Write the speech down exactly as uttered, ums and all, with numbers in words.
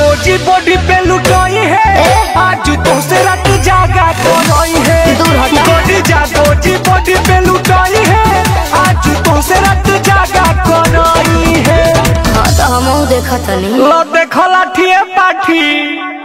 जी बॉडी पे लुटाई है, आज तो से रात जागा कोई है। बॉडी जागो जी बॉडी पे लुटाई है, आज तो से रात जागा कोई है। हाँ तो हम देखा था नहीं। लो देखो लाठी पाठी।